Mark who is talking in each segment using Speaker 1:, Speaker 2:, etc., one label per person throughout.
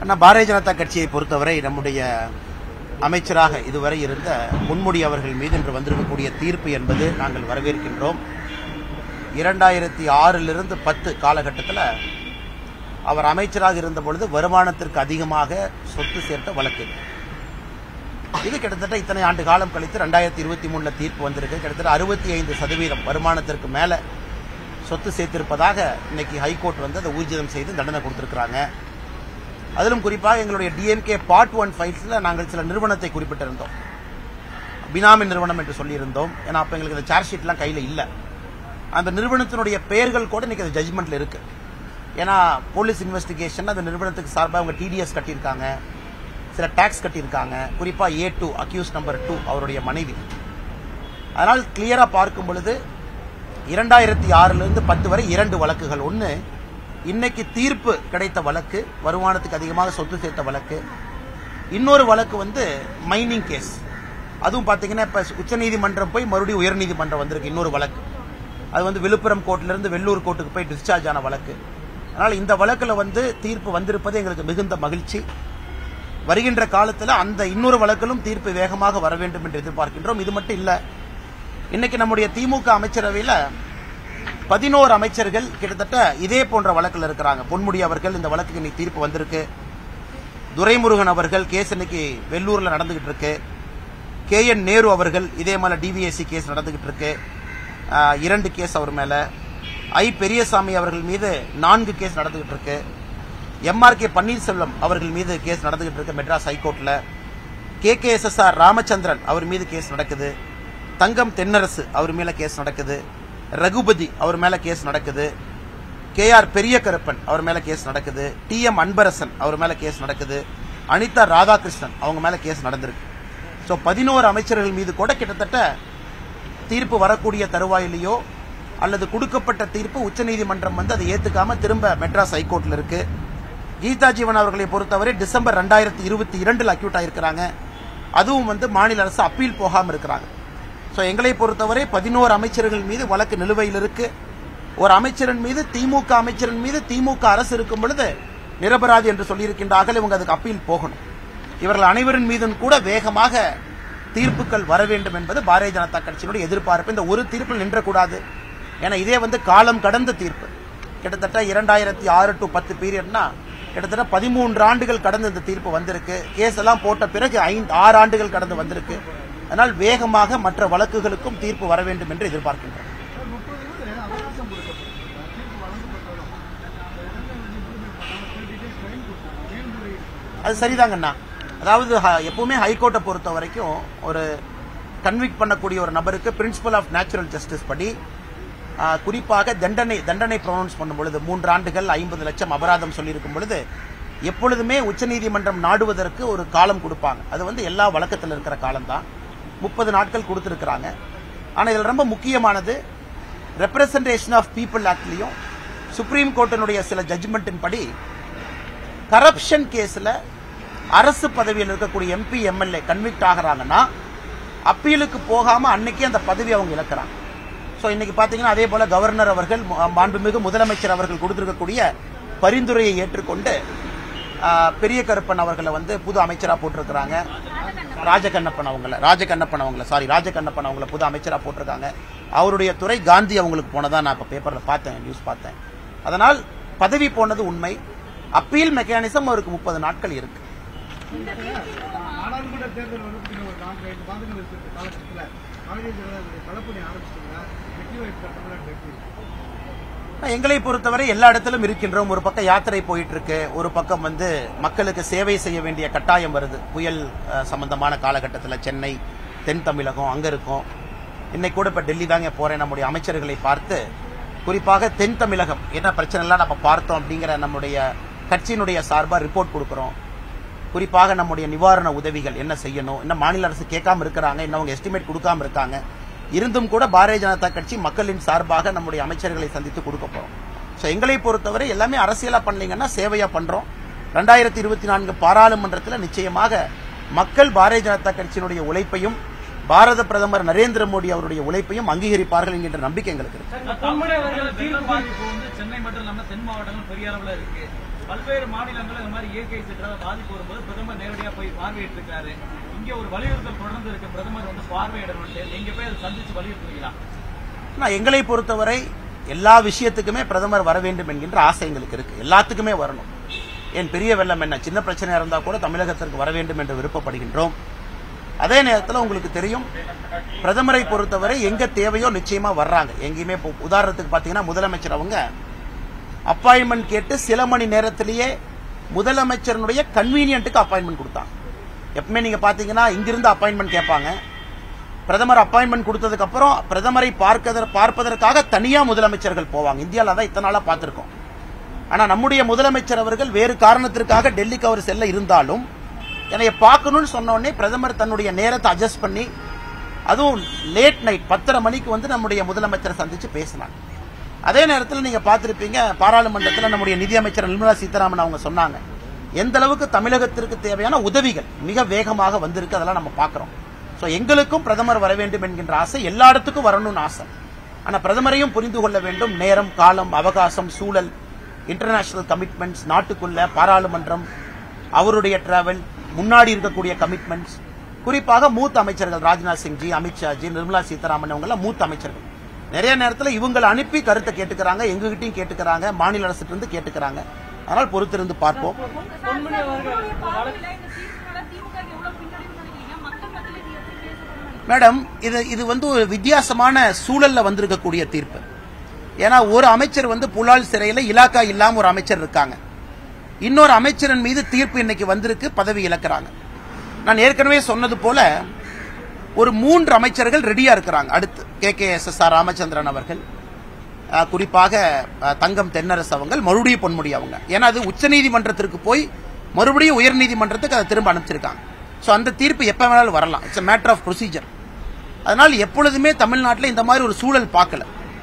Speaker 1: ஆனால் பாரதிய ஜனதா கட்சியை பொறுத்தவரை நம்முடைய அமைச்சராக இதுவரை இருந்த பொன்முடி அவர்கள் மீது இன்று வந்திருக்கக்கூடிய தீர்ப்பு என்பது நாங்கள் வரவேற்கின்றோம். 2006 10 காலகட்டத்தில் அவர் அமைச்சராக இருந்த பொழுது வருமானத்திற்கு அதிகமாக சொத்து சேர்த்த வழக்கு. இது கிட்டத்தட்ட இத்தனை ஆண்டு காலம் கழித்து 2023 தீர்ப்பு வந்திருக்கு. கிட்டத்தட்ட 65% வருமானத்திற்கு மேல சொத்து சேர்த்திருப்பதாக இன்னைக்கு ஹைகோர்ட் வந்து அதை ஊர்ஜிதம் செய்து தண்டனை கொடுத்திருக்கிறாங்க. அதிலும் குறிப்பாக எங்களுடைய டிஎம்கே பார்ட் 1 ஃபைல்ஸ்ல நாங்கள் சில நிறுவனத்தை குறிப்பிட்டிருந்தோம். பினாமி நிறுவனம் என்று சொல்லியிருந்தோம். ஏன்னா அப்ப எங்களுக்கு இந்த சார்ஜ் ஷீட்லாம் கையில் இல்லை. அந்த நிறுவனத்தினுடைய பெயர்கள் கூட இன்னைக்கு அது ஜட்ஜ்மெண்ட்ல இருக்கு. ஏன்னா போலீஸ் இன்வெஸ்டிகேஷன் அந்த நிறுவனத்துக்கு சார்பாக அவங்க டிடிஎஸ் கட்டியிருக்காங்க, சில டாக்ஸ் கட்டியிருக்காங்க. குறிப்பா A2 அக்யூஸ் நம்பர் 2 அவருடைய மனைவி. அதனால் கிளியரா பார்க்கும் பொழுது 2006 10 வரை 2 வழக்குகள். ஒன்னு இன்னைக்கு தீர்ப்பு கிடைத்த வழக்கு, வருமானத்துக்கு அதிகமாக சொத்து சேர்த்த வழக்கு. இன்னொரு வழக்கு வந்து மைனிங் கேஸ். அதுவும் பாத்தீங்கன்னா இப்ப உச்சநீதிமன்றம் போய் மறுபடியும் உயர்நீதிமன்றம் வந்திருக்கு. இன்னொரு வழக்கு அது வந்து விழுப்புரம் கோர்ட்ல இருந்து வெள்ளூர் கோர்ட்டுக்கு போய் டிஸ்சார்ஜ் ஆன வழக்கு. அதனால் இந்த வழக்குல வந்து தீர்ப்பு வந்திருப்பது எங்களுக்கு மிகுந்த மகிழ்ச்சி. வருகின்ற காலத்தில் அந்த இன்னொரு வழக்கிலும் தீர்ப்பு வேகமாக வர வேண்டும் என்று எதிர்பார்க்கின்றோம். இது மட்டும் இல்ல, இன்னைக்கு நம்முடைய திமுக அமைச்சரவையில் 11 அமைச்சர்கள் கிட்டத்தட்ட இதே போன்ற வழக்கில் இருக்கிறாங்க. பொன்முடி அவர்கள் இந்த வழக்குக்கு இன்னைக்கு தீர்ப்பு வந்திருக்கு. துரைமுருகன் அவர்கள் கேஸ் இன்னைக்கு வெள்ளூர்ல நடந்துகிட்டு இருக்கு. KN நேரு அவர்கள் இதே மாதிரி DVSC கேஸ் நடந்துகிட்டு இருக்கு. 2 கேஸ் அவர் மேல. பெரியசாமி அவர்கள் மீது 4 கேஸ் நடந்துகிட்டு இருக்கு. MRK பன்னீர்செல்வம் அவர்கள் மீது கேஸ் நடந்துகிட்டு இருக்கு மெட்ராஸ் ஹைகோர்ட்ல. KKSSR ராமச்சந்திரன் அவர் மீது கேஸ் நடக்குது. தங்கம் தென்னரசு அவர் மேல கேஸ் நடக்குது. ரகுபதி அவர் மேல கேஸ் நடக்குது. KR பெரிய கருப்பன் அவர் மேல கேஸ் நடக்குது. TM அன்பரசன் அவர் மேல கேஸ் நடக்குது. அனிதா ராதாகிருஷ்ணன் அவங்க மேல கேஸ் நடந்திருக்கு. சோ 11 அமைச்சர்கள் மீது கூட கிட்டத்தட்ட தீர்ப்பு வரக்கூடிய தருவாயிலேயோ அல்லது கொடுக்கப்பட்ட தீர்ப்பு உச்சநீதிமன்றம் வந்து அதை ஏத்துக்காம திரும்ப மெட்ராஸ் ஹைகோர்ட்ல இருக்கு. கீதா ஜீவன் அவர்களை பொறுத்தவரை டிசம்பர் 2022 அக்யூட் ஆயிருக்கிறாங்க. அதுவும் வந்து மாநில அரசு அப்பீல் போகாம இருக்கிறாங்க. சோ எங்களை பொறுத்தவரை 11 அமைச்சர்கள் மீது வழக்கு நிலுவையில் இருக்கு. ஒரு அமைச்சரின் மீது திமுக அமைச்சரின் மீது திமுக அரசு இருக்கும் பொழுது நிரபராதி என்று சொல்லியிருக்கின்றார்கள். இவங்க அதுக்கு அப்பீல் போகணும். இவர்கள் அனைவரின் மீதும் கூட வேகமாக தீர்ப்புகள் வர வேண்டும் என்பது பாரதிய ஜனதா கட்சியினுடைய எதிர்பார்ப்பு. இந்த ஒரு தீர்ப்பில் நின்றக்கூடாது. ஏன்னா இதே வந்து காலம் கடந்த தீர்ப்பு. கிட்டத்தட்ட 2006 10 பீரியட்னா கிட்டத்தட்ட 13 ஆண்டுகள் கடந்து இந்த தீர்ப்பு வந்திருக்கு. கேஸ் எல்லாம் போட்ட பிறகு 6 ஆண்டுகள் கடந்து வந்திருக்கு. அதனால் வேகமாக மற்ற வழக்குகளுக்கும் தீர்ப்பு வர வேண்டும் என்று எதிர்பார்க்கின்றோம். அது சரிதாங்கண்ணா. அதாவது எப்பவுமே ஹைகோர்ட்டை பொறுத்த வரைக்கும் ஒரு கன்விக்ட் பண்ணக்கூடிய ஒரு நபருக்கு பிரின்சிபல் ஆஃப் நேச்சுரல் ஜஸ்டிஸ் படி குறிப்பாக தண்டனை ப்ரொனவுன்ஸ் பண்ணும் பொழுது 3 ஆண்டுகள் 50 லட்சம் அபராதம் சொல்லியிருக்கும் பொழுது எப்பொழுதுமே உச்சநீதிமன்றம் நாடுவதற்கு ஒரு காலம் கொடுப்பாங்க. அது வந்து எல்லா வழக்கத்தில் இருக்கிற காலம் தான். 30 நாட்கள் கொடுத்திருக்கிறாங்க. ஆனா இதுல ரொம்ப முக்கியமானது ரெப்ரசன்டேஷன் ஆஃப் பீப்புள் ஆக்ட்லயும் சுப்ரீம் கோர்ட்டினுடைய சில ஜட்ஜ்மெண்டின் படி கரப்ஷன் கேஸ்ல அரசு பதவியில் இருக்கக்கூடிய MP MLA கன்விக்ட் ஆகிறாங்கன்னா அப்பீலுக்கு போகாம அன்னைக்கு அந்த பதவி அவங்க இழக்கிறாங்க. சோ இன்னைக்கு பாத்தீங்கன்னா அதே போல கவர்னர் அவர்கள் மாண்புமிகு முதலமைச்சர் அவர்கள் கொடுத்திருக்கக்கூடிய பரிந்துரையை ஏற்றுக்கொண்டு பெரிய கருப்பன் அவர்களை வந்து புது அமைச்சரா போட்டிருக்கிறாங்க. ராஜகண்ணப்பன் அவங்கள புது அமைச்சரா போட்டிருக்காங்க. அவருடைய துறை காந்தி அவங்களுக்கு போனதா நான் இப்ப பேப்பர்ல பார்த்தேன், நியூஸ் பார்த்தேன். அதனால் பதவி போனது உண்மை. அப்பீல் மெக்கானிசம் அவருக்கு 30 நாட்கள் இருக்கு. எங்களை பொறுத்தவரை எல்லா இடத்திலும் இருக்கின்றோம். ஒரு பக்கம் யாத்திரை போயிட்டு இருக்கு, ஒரு பக்கம் வந்து மக்களுக்கு சேவை செய்ய வேண்டிய கட்டாயம் வருது. புயல் சம்பந்தமான காலகட்டத்தில் சென்னை, தென் தமிழகம் அங்க இருக்கும். இன்னைக்கு கூட இப்ப டெல்லி தாங்க போறேன். நம்முடைய அமைச்சர்களை பார்த்து குறிப்பாக தென் தமிழகம் என்ன பிரச்சனை எல்லாம் நம்ம பார்த்தோம் அப்படிங்கிற நம்முடைய கட்சியினுடைய சார்பா ரிப்போர்ட் கொடுக்கிறோம். குறிப்பாக நம்முடைய நிவாரண உதவிகள் என்ன செய்யணும், என்ன மாநில அரசு கேட்காம இருக்கிறாங்க, என்ன அவங்க எஸ்டிமேட் கொடுக்காம இருக்காங்க. இருந்தும் கூட பாரதிய ஜனதா கட்சி மக்களின் சார்பாக நம்முடைய அமைச்சர்களை சந்தித்து கொடுக்க போறோம். சோ எங்களை பொறுத்தவரை எல்லாமே அரசியலா பண்ணீங்கன்னா சேவையா பண்றோம். 2024 பாராளுமன்றத்தில் நிச்சயமாக மக்கள் பாரதிய ஜனதா கட்சியினுடைய உழைப்பையும் பாரத பிரதமர் நரேந்திர மோடி அவருடைய உழைப்பையும் அங்கீகரிப்பார்கள் என்கின்ற நம்பிக்கை எங்களுக்கு இருக்கு.
Speaker 2: பல்வேறு மாநிலங்கள் இந்த மாதிரி இயற்கை சீற்றால பாதிப்பு வரும்போது பிரதமர் நேரடியா போய் பார்வையிட்டு இருக்காரு. இங்க ஒரு வலியுறுத்தல் தொடர்ந்து இருக்கு, பிரதமர் வந்து பார்வையிடணும். நீங்க போய் அதை சந்திச்சு வலியுறுத்துவீங்களா?
Speaker 1: எங்களை பொறுத்தவரை எல்லா விஷயத்துக்குமே பிரதமர் வர வேண்டும் என்கின்ற ஆசை எங்களுக்கு இருக்கு. எல்லாத்துக்குமே வரணும். ஏன் பெரிய வெள்ளம் என்ன சின்ன பிரச்சனையா இருந்தா கூட தமிழகத்திற்கு வர வேண்டும் என்று விருப்பப்படுகின்றோம். அதே நேரத்தில் உங்களுக்கு தெரியும், பிரதமரை பொறுத்தவரை எங்க தேவையோ நிச்சயமா வர்றாங்க. எங்கேயுமே உதாரணத்துக்கு பாத்தீங்கன்னா முதலமைச்சர் அவங்க அப்பாயின்மெண்ட் கேட்டு சில மணி நேரத்திலேயே முதலமைச்சருடைய கன்வீனியன்ட்டுக்கு அப்பாயின்மெண்ட் கொடுத்தாங்க. எப்பவுமே நீங்க பாத்தீங்கன்னா இங்கிருந்து அப்பாயின்மெண்ட் கேட்பாங்க. பிரதமர் அப்பாயின்மெண்ட் கொடுத்ததுக்கு அப்புறம் பிரதமரை பார்ப்பதற்காக தனியா முதலமைச்சர்கள் போவாங்க. இந்தியாவில் அதான் இத்தனை நாளா பார்த்திருக்கோம். ஆனா நம்முடைய முதலமைச்சர் அவர்கள் வேறு காரணத்திற்காக டெல்லிக்கு அவர் செல்ல இருந்தாலும் என்னை பார்க்கணும்னு சொன்ன உடனே பிரதமர் தன்னுடைய நேரத்தை அட்ஜஸ்ட் பண்ணி, அதுவும் லேட் நைட் 10:30 மணிக்கு வந்து நம்முடைய முதலமைச்சரை சந்திச்சு பேசினாங்க. அதே நேரத்தில் நீங்க பார்த்திருப்பீங்க, பாராளுமன்றத்தில் நம்முடைய நிதியமைச்சர் நிர்மலா சீதாராமன் அவங்க சொன்னாங்க, எந்த அளவுக்கு தமிழகத்திற்கு தேவையான உதவிகள் மிக வேகமாக வந்திருக்கு, அதெல்லாம் நம்ம பார்க்கிறோம். சோ எங்களுக்கும் பிரதமர் வர வேண்டும் என்கின்ற ஆசை, எல்லா இடத்துக்கும் வரணும்னு ஆசை. ஆனா பிரதமரையும் புரிந்து கொள்ள வேண்டும். நேரம், காலம், அவகாசம், சூழல், இன்டர்நேஷனல் கமிட்மெண்ட்ஸ், நாட்டுக்குள்ள பாராளுமன்றம், அவருடைய டிராவல், முன்னாடி இருக்கக்கூடிய கமிட்மெண்ட்ஸ், குறிப்பாக மூத்த அமைச்சர்கள் ராஜ்நாத் சிங்ஜி, அமித்ஷாஜி, நிர்மலா சீதாராமன் அவங்க எல்லாம் மூத்த அமைச்சர்கள். நிறைய நேரத்தில் இவங்களை அனுப்பி கருத்தை கேட்டுக்கிறாங்க, எங்ககிட்டயும் கேட்டுக்கிறாங்க, மாநில அரசு இருந்து கேட்டுக்கிறாங்க. அதனால் பொறுத்திருந்து பார்ப்போம். மேடம், இது வந்து ஒரு வித்தியாசமான சூழல்ல வந்திருக்கக்கூடிய தீர்ப்பு. ஏன்னா ஒரு அமைச்சர் வந்து புலால் சிறையில இலாக்கா இல்லாம ஒரு அமைச்சர் இருக்காங்க. இன்னொரு அமைச்சரின் மீது தீர்ப்பு இன்னைக்கு வந்திருக்கு, பதவி இழக்கிறாங்க. நான் ஏற்கனவே சொன்னது போல ஒரு 3 அமைச்சர்கள் ரெடியா இருக்கிறாங்க. அடுத்து KKSSR ராமச்சந்திரன் அவர்கள், குறிப்பாக தங்கம் தென்னரசு அவங்க, மறுபடியும் பொன்முடி அவங்க. ஏன்னா அது உச்சநீதிமன்றத்திற்கு போய் மறுபடியும் உயர்நீதிமன்றத்துக்கு அதை திரும்ப அனுப்பிச்சிருக்காங்க. சோ அந்த தீர்ப்பு எப்ப வேணாலும் வரலாம். It's a matter of procedure. அதனால் எப்பொழுதுமே தமிழ்நாட்டில் இந்த மாதிரி ஒரு சூழல் பார்க்கல.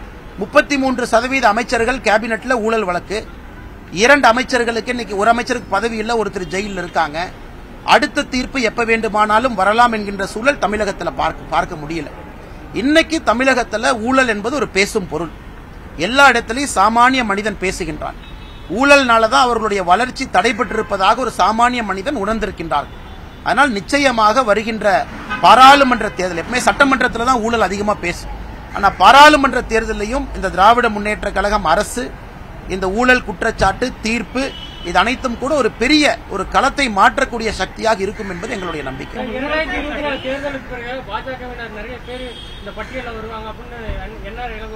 Speaker 1: 33% அமைச்சர்கள் கேபினெட்ல ஊழல் வழக்கு, 2 அமைச்சர்களுக்கு இன்னைக்கு ஒரு அமைச்சருக்கு பதவி இல்ல, ஒருத்தர் ஜெயிலில் இருக்காங்க. அடுத்த தீர்ப்பு எப்ப வேண்டுமானாலும் வரலாம் என்கின்ற சூழல் தமிழகத்தில் பார்க்க முடியல. இன்னைக்கு தமிழகத்தில் ஊழல் என்பது ஒரு பேசும் பொருள். எல்லா இடத்திலையும் சாமானிய மனிதன் பேசுகின்றான். ஊழல்னாலதான் அவர்களுடைய வளர்ச்சி தடைபட்டிருப்பதாக ஒரு சாமானிய மனிதன் உணர்ந்திருக்கின்றார்கள். அதனால் நிச்சயமாக வருகின்ற பாராளுமன்ற தேர்தல், எப்பவுமே சட்டமன்றத்தில் தான் ஊழல் அதிகமா பேசும். ஆனா பாராளுமன்ற தேர்தலையும் இந்த திராவிட முன்னேற்ற கழகம் அரசு இந்த ஊழல் குற்றச்சாட்டு, தீர்ப்பு, இது அனைத்தும் கூட ஒரு பெரிய ஒரு களத்தை மாற்றக்கூடிய சக்தியாக இருக்கும் என்பது எங்களுடைய நம்பிக்கை.
Speaker 3: 2024 தேர்தலுக்கு பிறகு பாஜகவினர் நிறைய பேர் இந்த பட்டியலில் வருவாங்க அப்படின்னு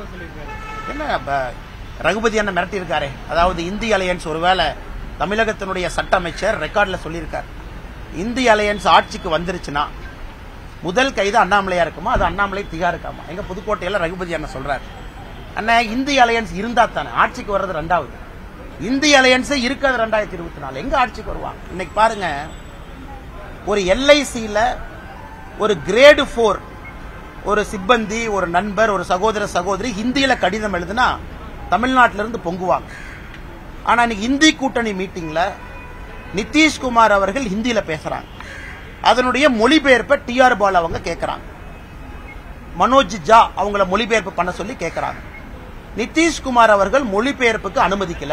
Speaker 1: என்ன ரகுபதி அண்ணன் மிரட்டி இருக்காரு. அதாவது இந்திய அலையன்ஸ், ஒருவேளை தமிழகத்தினுடைய சட்ட அமைச்சர் ரெக்கார்ட்ல சொல்லியிருக்காரு, இந்திய அலையன்ஸ் ஆட்சிக்கு வந்துருச்சுன்னா முதல் கைது அண்ணாமலையா இருக்குமா, அது அண்ணாமலை திகார் இருக்காமா. எங்க புதுக்கோட்டையில ரகுபதி அண்ணன் சொல்றாரு, அண்ணன் இந்திய அலையன்ஸ் இருந்தா தானே ஆட்சிக்கு வர்றது 2வது. இந்திய அலையன்ஸே இருக்காது 2024, எங்க ஆட்சிக்கு வருவாங்க. இன்னைக்கு பாருங்க, ஒரு LICல ஒரு கிரேடு 4 ஒரு சிப்பந்தி, ஒரு நண்பர், ஒரு சகோதர சகோதரி ஹிந்தியில கடிதம் எழுதுனா தமிழ்நாட்டிலிருந்து பொங்குவாங்க. ஆனா இன்னைக்கு இந்தி கூட்டணி மீட்டிங்ல நிதிஷ்குமார் அவர்கள் ஹிந்தியில பேசுறாங்க. அதனுடைய மொழிபெயர்ப்பை TR பாலு அவங்க கேட்கிறாங்க. மனோஜ் ஜா அவங்கள மொழிபெயர்ப்பு பண்ண சொல்லி கேட்கிறாங்க. நிதிஷ்குமார் அவர்கள் மொழிபெயர்ப்புக்கு அனுமதிக்கல.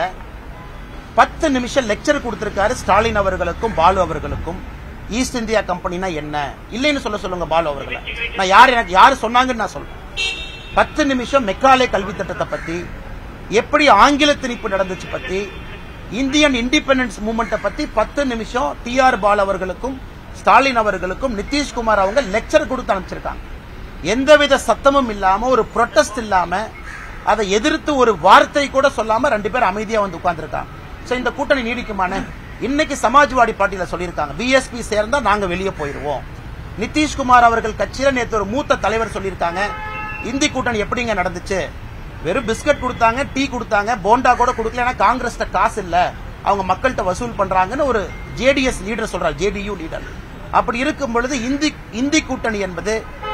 Speaker 1: 10 நிமிஷம் லெக்சர் கொடுத்திருக்காரு ஸ்டாலின் அவர்களுக்கும் பாலு அவர்களுக்கும். ஈஸ்ட் இந்தியா கம்பெனினா என்ன, இல்லைன்னு சொல்லுங்க பாலு அவர்களை. நான் எனக்கு யாரு சொன்னாங்கன்னு நான் சொல்றேன். 10 நிமிஷம் மெக்காலே கல்வி திட்டத்தை பத்தி, எப்படி ஆங்கில திணிப்பு நடந்துச்சு பத்தி, இந்தியன் இண்டிபெண்டன்ஸ் மூவ்மெண்ட்டை பத்தி 10 நிமிஷம் TR பாலு அவர்களுக்கும் ஸ்டாலின் அவர்களுக்கும் நிதிஷ்குமார் அவங்க லெக்சர் கொடுத்து அனுப்பிச்சிருக்காங்க. எந்தவித சத்தமும் இல்லாம, ஒரு புரொட்டஸ்ட் இல்லாம, அதை எதிர்த்து ஒரு வார்த்தை கூட சொல்லாம 2 பேர் அமைதியா வந்து உட்கார்ந்துருக்காங்க. இந்த கூட்டணி நீடிக்குமான? இன்னைக்கு சமாஜ்வாடி பார்ட்டியில சொல்லியிருக்காங்க, BSP சேர்ந்தா நாங்க வெளியே போயிருவோம். நிதிஷ்குமார் அவர்கள் கட்சியில நேற்று ஒரு மூத்த தலைவர் சொல்லியிருக்காங்க, இந்தி கூட்டணி எப்படிங்க நடந்துச்சு, வெறும் பிஸ்கட் கொடுத்தாங்க, டீ கொடுத்தாங்க, போண்டா கூட கொடுக்கல, ஏன்னா காங்கிரஸ் காசு இல்ல, அவங்க மக்கள்கிட்ட வசூல் பண்றாங்கன்னு ஒரு JDS லீடர் சொல்றாரு, JDU லீடர். அப்படி இருக்கும் பொழுது இந்தி கூட்டணி என்பது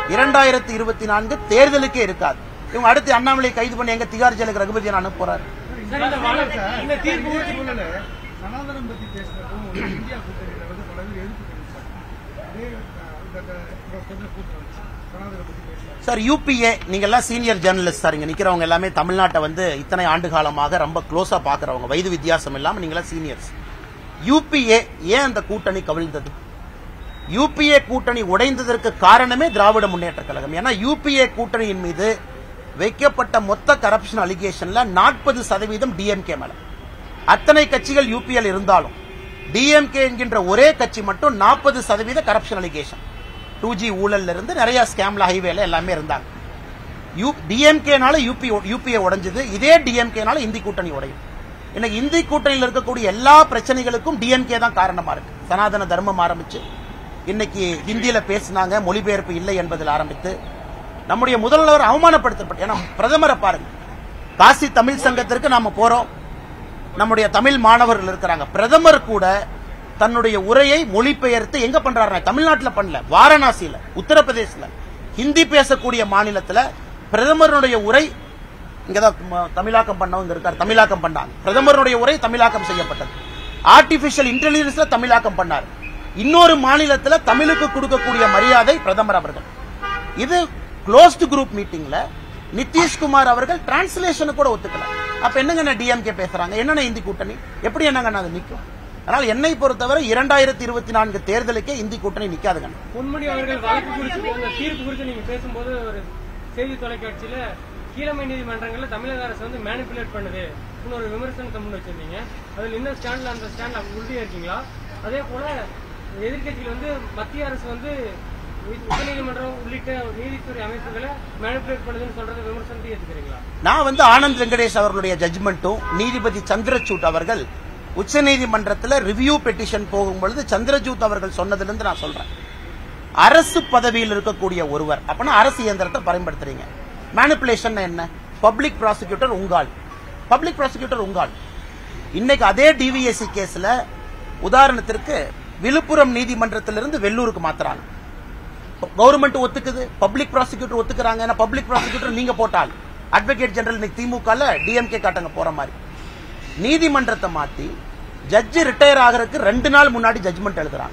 Speaker 1: 2024 தேர்தலுக்கே இருக்காது. இவங்க அடுத்து அண்ணாமலை கைது பண்ணி எங்க திகார் ஜெயிலுக்கு ரகுபதி அனுப்ப போறாரு.
Speaker 4: சனாதனம் பத்தி பேசுறதும் இந்தியா கூட்டணியில வந்து பல பேர் எதிர்ப்பு தெரிவிச்சாங்க.
Speaker 1: சார் யூபிஏ, நீங்க எல்லாம் சீனியர் ஜேர்னலிஸ்ட் சார், இங்க நிக்கிறவங்க எல்லாமே தமிழ்நாட்டை வந்து இத்தனை ஆண்டு காலமாக ரொம்ப க்ளோஸா பாக்குறவங்க, வயது வித்தியாசம் இல்லாம நீங்க எல்லாம் சீனியர்ஸ். யூபிஏ ஏன் அந்த கூட்டணி கவிழ்ந்தது? யூபிஏ கூட்டணி உடைந்ததற்கு காரணமே திராவிட முன்னேற்ற கழகம். ஏன்னா யூபிஏ கூட்டணியின் மீது வைக்கப்பட்ட மொத்த கரப்ஷன் அலிகேஷன்ல 40% டிஎம்கே மேல. அத்தனை கட்சிகள் யூபிஎல் இருந்தாலும் டிஎம்கே என்கின்ற ஒரே கட்சி மட்டும் 40% கரப்ஷன் அலிகேஷன். 2G ஊழல்ல இருந்து நிறைய ஸ்கேம்ல, ஹைவேல எல்லாமே இருந்தாங்க. டிஎம்கேனால யூபிஏ உடைஞ்சது, இதே டிஎம்கேனால இந்தி கூட்டணி உடையும். இன்னைக்கு இந்தி கூட்டணியில் இருக்கக்கூடிய எல்லா பிரச்சனைகளுக்கும் டிஎம்கே தான் காரணமா இருக்கு. சனாதன தர்மம் ஆரம்பிச்சு இன்னைக்கு ஹிந்தியில பேசினாங்க, மொழிபெயர்ப்பு இல்லை என்பதில் ஆரம்பித்து நம்முடைய முதல்வர் அவமானப்படுத்தப்பட்டு, ஏன்னா பிரதமரை பாருங்க, காசி தமிழ் சங்கத்திற்கு நாம போறோம், நம்முடைய தமிழ் மாணவர்கள் இருக்கிறாங்க. பிரதமர் கூட தன்னுடைய உரையை மொழிபெயர்த்து எங்க பண்றாரு? தமிழ்நாட்டில் பண்ணல, வாரணாசியில, உத்தரப்பிரதேசல, ஹிந்தி பேசக்கூடிய மாநிலத்தில் பிரதமருடைய உரை இங்கதான் தமிழாக்கம் பண்ணவங்க இருக்கார், தமிழாக்கம் பண்ணாங்க. பிரதமருடைய உரை தமிழாக்கம் செய்யப்பட்டது. ஆர்டிபிஷியல் இன்டெலிஜென்ஸ்ல தமிழாக்கம் பண்ணார். இன்னொரு மாநிலத்தில் தமிழுக்கு கொடுக்கக்கூடிய மரியாதை பிரதமர் அவர்கள். இது க்ளோஸ்ட் குரூப் மீட்டிங்ல நிதிஷ்குமார் அவர்கள் டிரான்ஸ்லேஷன் கூட ஒத்துக்கல. அப்ப என்னங்க டிஎம்கே பேசுறாங்க? என்னென்ன இந்தி கூட்டணி எப்படி என்னங்க அது நிக்கும்? அதனால என்னை பொறுத்தவரை 2024 தேர்தலுக்கே இந்தி கூட்டணி நிக்காதுங்க.
Speaker 3: பொன்முடி அவர்கள் வழக்கு குறித்து தீர்ப்பு குறித்து நீங்க பேசும்போது ஒரு செய்தி தொலைக்காட்சியில கீழமை நீதிமன்றங்கள்ல தமிழக அரசு வந்து மேனிபுலேட் பண்ணுது ஒரு விமர்சனத்தை முன் வச்சிருந்தீங்க. அதுல இன்னும் ஸ்டாண்ட்ல அந்த ஸ்டாண்ட்ல உறுதியா இருக்கீங்களா? அதே போல எதிர்கட்சியில் வந்து மத்திய அரசு வந்து உச்சநீதிமன்றம் உள்ளிட்ட நீதித்துறை அமைப்புகளை மேனிபுலேட் பண்ணுதுன்னு சொல்றது விமர்சனத்தை ஏற்றுக்கிறீங்களா?
Speaker 1: நான் வந்து ஆனந்த் வெங்கடேஷ் அவர்களுடைய ஜட்ஜ்மெண்ட்டும் நீதிபதி சந்திரசூட் அவர்கள் உச்சநீதிமன்றத்தில் ரிவ்யூ பெட்டிஷன் போகும்பொழுது சந்திரசூட் அவர்கள் சொன்னதிலிருந்து நான் சொல்றேன், அரசு பதவியில் இருக்கக்கூடிய ஒருவர் அப்படின்னா அரசு இயந்திரத்தை பயன்படுத்துறீங்க. மேனிபுலேஷன் என்ன? பப்ளிக் ப்ராசிக்யூட்டர் உங்கால், பப்ளிக் ப்ராசிக்யூட்டர் உங்கால். இன்னைக்கு அதே டிவிஎஸ்சி கேஸ்ல உதாரணத்திற்கு விழுப்புரம் நீதிமன்றத்திலிருந்து வெள்ளூருக்கு மாத்துறாங்க. கவர்மெண்ட் ஒத்துக்குது, பப்ளிக் ப்ராசிக்யூட்டர் ஒத்துக்கிறாங்க. ஏன்னா பப்ளிக் ப்ராசிக்யூட்டர் நீங்க போட்டால் அட்வொகேட் ஜெனரல் திமுக டிஎம்கே காட்டங்க போற மாதிரி நீதிமன்றத்தை மாத்தி ஜட்ஜி ரிட்டையர் ஆகிறதுக்கு 2 நாள் முன்னாடி ஜட்ஜ்மெண்ட் எழுதுறாங்க.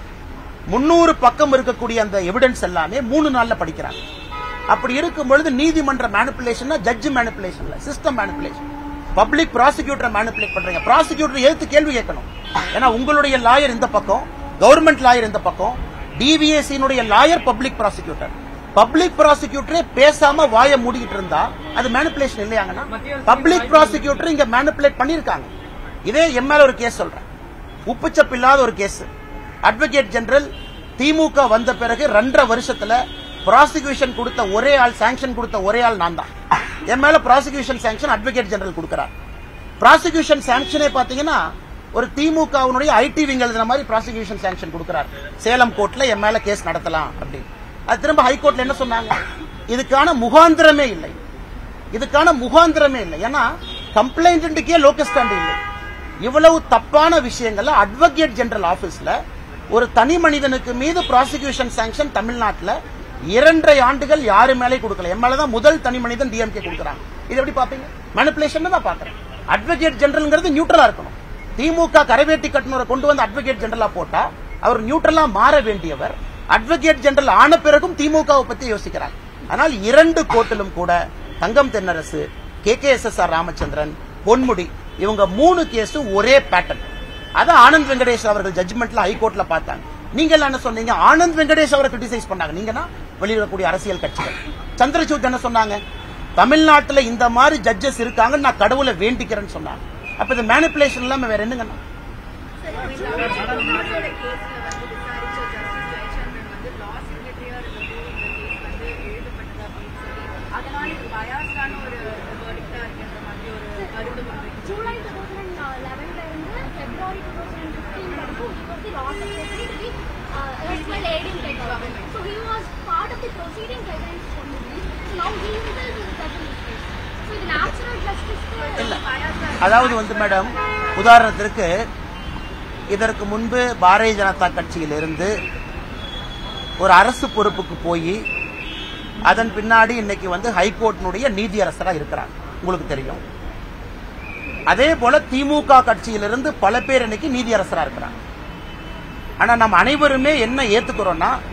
Speaker 1: 300 பக்கம் இருக்கக்கூடிய அந்த எவிடன்ஸ் எல்லாமே 3 நாள்ல படிக்கிறாங்க. அப்படி இருக்கும் பொழுது நீதிமன்ற manipulation, judge manipulation, system manipulation. Public ப்ராசிக்யூட்டரை மேனிபுலேட் பண்றீங்க. ப்ராசிக்யூட்டர் எதிர்த்து கேள்வி கேட்கணும். ஏன்னா உங்களுடைய லாயர் இந்த பக்கம், கவர்மெண்ட் லாயர் இந்த பக்கம், டிவிஎஸ்சியினுடைய லாயர் பப்ளிக் ப்ராசிக்யூட்டர். பப்ளிக் ப்ராசிக்யூட்டரே பேசாம வாயை மூடிக்கிட்டு இருந்தா அது மேனிபுலேஷன் இல்லையாங்கன்னா? பப்ளிக் ப்ராசிக்யூட்டர் இங்க மேனிபுலேட் பண்ணிருக்காங்க. இதே எம்எல்ஏ ஒரு கேஸ் சொல்றேன், உப்புச்சப்பு இல்லாத ஒரு கேஸ். அட்வொகேட் ஜெனரல் திமுக வந்த பிறகு 2.5 வருஷத்துல ப்ராசிக்யூஷன் கொடுத்த ஒரே ஆள், சாங்ஷன் கொடுத்த ஒரே ஆள் நான் தான். என் மேல ப்ராசிக்யூஷன் சாங்ஷன் அட்வொகேட் ஜெனரல் கொடுக்கிறார். ப்ராசிக்யூஷன் சாங்ஷனே பாத்தீங்கன்னா ஒரு திமுகவினுடைய ஐடி விங் எழுதுற மாதிரி ப்ராசிக்யூஷன் சாங்ஷன் கொடுக்கிறார். சேலம் கோர்ட்ல என் மேல கேஸ் நடத்தலாம் அப்படின்னு. அது திரும்ப ஹைகோர்ட்ல என்ன சொன்னாங்க? இதுக்கான முகாந்திரமே இல்லை, இதுக்கான முகாந்திரமே இல்லை. ஏன்னா கம்ப்ளைண்ட்டுக்கே லோக்கஸ் ஸ்டாண்ட் இல்லை. இவ்வளவு தப்பான விஷயங்கள்ல அட்வொகேட் ஜெனரல் ஆபீஸ்ல ஒரு தனி மனிதனுக்கு மீது ப்ராசிக்யூஷன் சாங்ஷன் தமிழ்நாட்டில் 2.5 ஆண்டுகள் யாரு மேலே கொடுக்கல. என் மேலதான் முதல் தனி மனிதன் டிஎம்கே கொடுக்குறாங்க. இது எப்படி பாப்பீங்க? மேனிபுலேஷன் தான் பாக்குறேன். அட்வொகேட் ஜெனரல்ங்கிறது நியூட்ரலா இருக்கணும். திமுக கரைவேட்டி கட்டணரை கொண்டு வந்து அட்வொகேட் ஜெனரலா போட்டா அவர் நியூட்ரலா மாற வேண்டியவர். அட்வொகேட் ஜெனரல் ஆன பிறகும் திமுகவை பத்தி யோசிக்கிறார். ஆனால் 2 கோர்ட்டிலும் கூட தங்கம் தென்னரசு, KKSSR ராமச்சந்திரன், பொன்முடி இவங்க 3 கேஸும் ஒரே பேட்டர்ன். அதான் ஆனந்த் வெங்கடேஷ் அவர்கள் ஜட்ஜ்மெண்ட்ல ஹைகோர்ட்ல பார்த்தாங்க. நீங்க என்ன சொன்னீங்க? ஆனந்த் வெங்கடேஷ் அவரை கிரிட்டிசைஸ் பண்ணாங்க. நீங்கன்னா வெளியிடக்கூடிய அரசியல் கட்சிகள். சந்திரசூட் என்ன சொன்னாங்க? தமிழ்நாட்டில் இந்த மாதிரி ஜட்ஜஸ் இருக்காங்க, நான் கடவுளை வேண்டிக்கிறேன்னு சொன்னாங்க. அப்ப இது மேனிபுலேஷன் இல்லாம வேற என்னங்க?
Speaker 4: ஜூலை 2011 இருந்து February 2015 வரைக்கும் he was the law secretary erstwhile aid in tech government. So he was part of the proceeding against Ponmudi. So now he himself is judging this case. So இது natural justice
Speaker 1: அதாவது வந்து madam, உதாரணத்திற்கு இதற்கு முன்பு பாரதிய ஜனதா கட்சியிலிருந்து ஒரு அரசு பொறுப்புக்கு போய் அதன் பின்னாடி இன்னைக்கு வந்து ஹைகோர்ட்டினுடைய நீதியரசரா இருக்கிறாங்க, உங்களுக்கு தெரியும். அதே போல திமுக கட்சியிலிருந்து பல பேர் இன்னைக்கு நீதியரசரா இருக்கிறாங்க. ஆனா நம்ம அனைவருமே என்ன ஏத்துக்கிறோம்னா,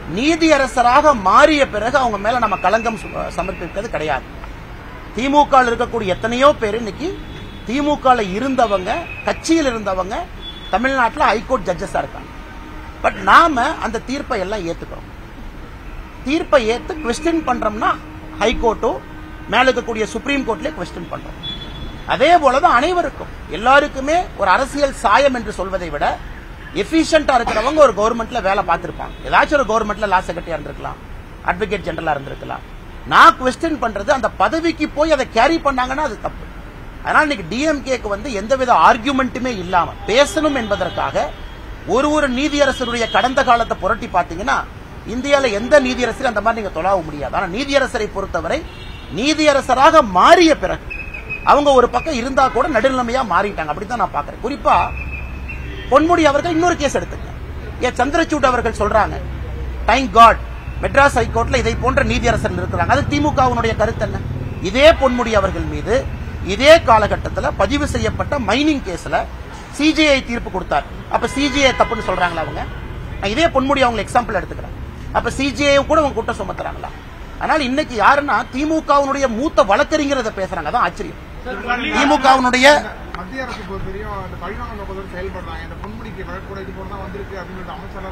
Speaker 1: நீதியரசராக மாறிய பிறகு அவங்க மேல நம்ம களங்கம் சமர்ப்பிக்கிறது கிடையாது. திமுக இருக்கக்கூடிய எத்தனையோ பேர் இன்னைக்கு திமுக இருந்தவங்க, கட்சியில் இருந்தவங்க தமிழ்நாட்டில் ஹைகோர்ட் ஜட்ஜஸா இருக்காங்க. பட் நாம அந்த தீர்ப்பை எல்லாம் ஏத்துக்கிறோம். தீர்ப்பை ஏத்து குவெஸ்டின் பண்றோம்னா ஹைகோர்ட்டோ மேல இருக்கக்கூடிய சுப்ரீம் கோர்ட்ல குவெஸ்டின் பண்றோம். அதே போலதான் அனைவருக்கும் எல்லாருக்குமே ஒரு அரசியல் சாயம் என்று சொல்வதை விட எஃபிஷியன்டா இருக்கிறவங்க ஒரு கவர்மெண்ட்ல வேலை பார்த்திருப்பாங்க. ஏதாச்சும் ஒரு கவர்மெண்ட்ல லா செக்ரட்டரியா இருந்திருக்கலாம், அட்வொகேட் ஜெனரலா இருந்திருக்கலாம். நான் குவெஸ்டின் பண்றது அந்த பதவிக்கு போய் அதை கேரி பண்ணாங்கன்னா அது தப்பு. அதனால இன்னைக்கு டிஎம்கேக்கு எந்தவித ஆர்குமெண்ட்டுமே இல்லாம பேசணும் என்பதற்காக ஒரு நீதியரசருடைய கடந்த காலத்தை புரட்டி பாத்தீங்கன்னா இந்தியாவில் எந்த நீதியரசரும் அந்த மாதிரி நீங்க தொழாவ முடியாது. ஆனா நீதியரசரை பொறுத்தவரை நீதியரசராக மாறிய பிறகு அவங்க ஒரு பக்கம் இருந்தா கூட நடுநிலைமையா மாறிட்டாங்க. அப்படித்தான் நான் பாக்குறேன். குறிப்பா பொன்முடி அவர்கள் இன்னொரு கேஸ் எடுத்துங்க. சந்திரசூட் அவர்கள் சொல்றாங்க, டைம் காட் மெட்ராஸ் ஹைகோர்ட்ல இதை போன்ற நீதியரசர்கள் இருக்கிறாங்க. அது திமுகவினுடைய கருத்து என்ன? இதே பொன்முடி அவர்கள் மீது இதே காலகட்டத்தில் பதிவு செய்யப்பட்ட மைனிங் கேஸ்ல சிஜிஐ தீர்ப்பு கொடுத்தார். அப்ப சிஜிஐ தப்புன்னு சொல்றாங்களா அவங்க? இதே பொன்முடி அவங்க எக்ஸாம்பிள் எடுத்துக்கிறேன். அப்ப சிஜிஐ கூட அவங்க குற்றம் சுமத்துறாங்களா? அதனால இன்னைக்கு யாருன்னா திமுகவினுடைய மூத்த வழக்கறிஞர் பேசுறாங்க. அதான் ஆச்சரியம். திமுகவினுடைய
Speaker 5: மத்திய அரசு பொறுத்தவரையும் அந்த பழிவாங்க நோக்கத்தோடு செயல்படுறாங்க. இந்த பொன்முடிக்கு வழக்கு கூட இது போல தான் வந்திருக்கு அப்படின்னு அமைச்சராக